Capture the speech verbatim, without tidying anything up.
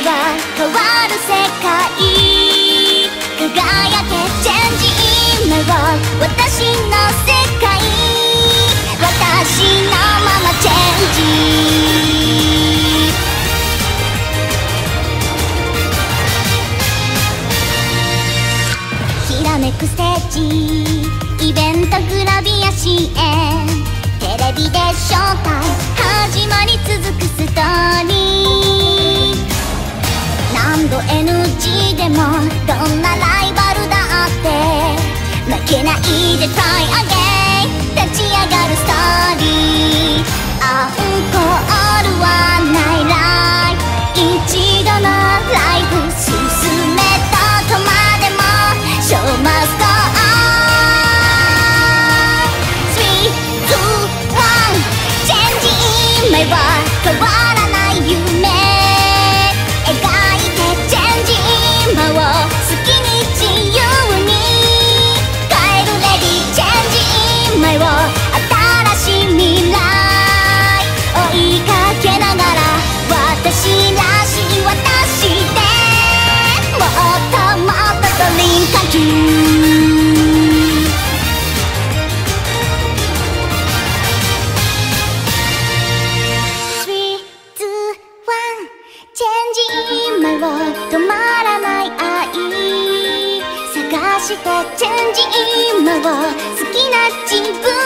は変わる世界、輝けチェンジ今は私の世界、私のままチェンジ。きらめくステージ、イベントグラビア シーエム、 テレビで紹介、始まり続くストーリー。何度 エヌジー でもどんなライバルだって負けないで Try again、 立ち上がるストーリー。アンコールはないライフ、一度のライフ進めたとまでも Show must go on。 スリー、ツー、ワン チェンジ今は変わらない夢描いて、チェンジ今を好きに自由に変えるレディ、チェンジ今を新しい未来追いかけながら、私らしい私でもっともっとドリームカムトゥー。今は止まらない愛探して、チェンジ今を好きな自分